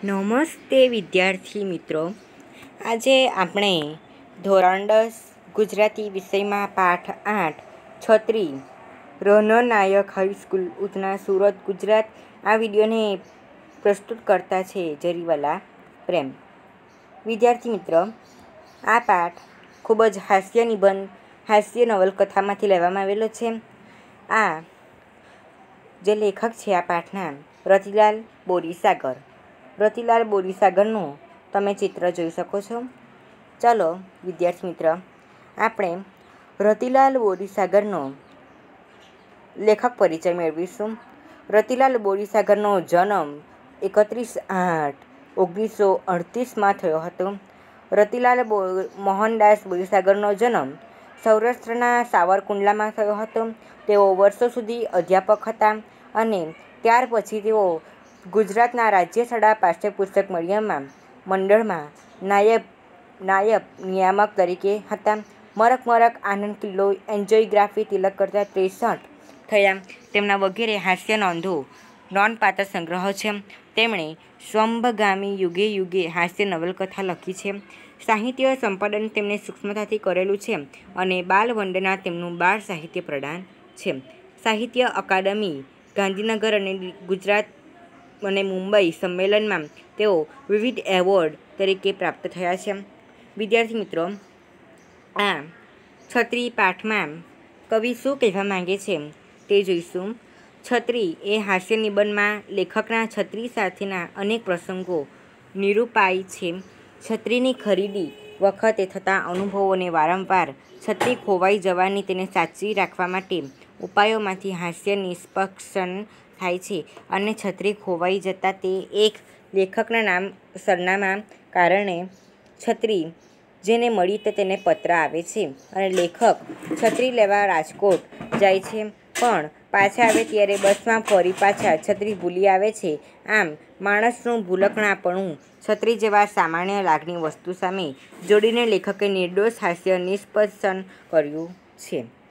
નમસ્તે વિદ્યાર્થી મિત્રો, આજે આપણે ધોરણ 10 ગુજરાતી વિષયમાં પાઠ 8 છત્રી રનનાયક હાઈસ્કૂલ ઉધના સુરત ગુજરાત આ વિડીયોને પ્રસ્તુત કરતા છે જરીવાલા પ્રેમ. વિદ્યાર્થી મિત્રો, આ પાઠ ખૂબ જ હાસ્ય નિબંધ હાસ્ય નવલકથામાંથી લેવામાં આવેલો છે. આ જે લેખક છે આ પાઠના રતિલાલ બોરીસાગર. રતિલાલ બોરીસાગરનું તમે ચિત્ર જોઈ શકો છો. ચાલો વિદ્યાર્થી મિત્ર, આપણે રતિલાલ બોરીસાગરનો લેખક પરિચય મેળવીશું. રતિલાલ બોરીસાગરનો જન્મ 31/8/1938 થયો હતો. રતિલાલ મોહનદાસ બોરીસાગરનો જન્મ સૌરાષ્ટ્રના સાવરકુંડલામાં થયો હતો. તેઓ વર્ષો સુધી અધ્યાપક હતા અને ત્યાર પછી તેઓ ગુજરાતના રાજ્ય શાળા પાઠ્યપુસ્તક મંડળમાં નાયબ નિયામક તરીકે હતા. મરક આનંદ કિલ્લો, એન્જિયોગ્રાફી, તિલક કરતા 63 થયા તેમના વગેરે હાસ્ય નોંધપાત્ર સંગ્રહ છે. તેમણે સ્વંભગામી યુગે યુગે હાસ્ય નવલકથા લખી છે. સાહિત્ય સંપાદન તેમણે સૂક્ષ્મતાથી કરેલું છે અને બાલવંદના તેમનું બાળ સાહિત્ય પ્રદાન છે. સાહિત્ય અકાદમી ગાંધીનગર અને ગુજરાત અને મુંબઈ સંમેલનમાં તેઓ વિવિધ એવોર્ડ તરીકે પ્રાપ્ત થયા છે. વિદ્યાર્થી મિત્રો, આ છત્રી પાઠમાં કવિ શું કહેવા માંગે છે તે જોઈશું. છત્રી એ હાસ્ય નિબંધમાં લેખકના છત્રી સાથેના અનેક પ્રસંગો નિરૂપાય છે. છત્રીની ખરીદી વખતે થતા અનુભવોને વારંવાર છત્રી ખોવાઈ જવાની તેને સાચવી રાખવા માટે ઉપાયોમાંથી હાસ્ય નિષ્પક્ષન થાય છે અને છત્રી ખોવાઈ જતાં તે એક લેખકના સરનામા કારણે છત્રી જેને મળી તે તેને પત્ર આવે છે અને લેખક છત્રી લેવા રાજકોટ જાય છે, પણ પાછા આવે ત્યારે બસમાં ફરી પાછા છત્રી ભૂલી આવે છે. આમ માણસનું ભૂલકણાપણું છત્રી જેવા સામાન્ય લાગણી વસ્તુ સામે જોડીને લેખકે નિર્દોષ હાસ્ય નિષ્પન્ન કર્યું છે.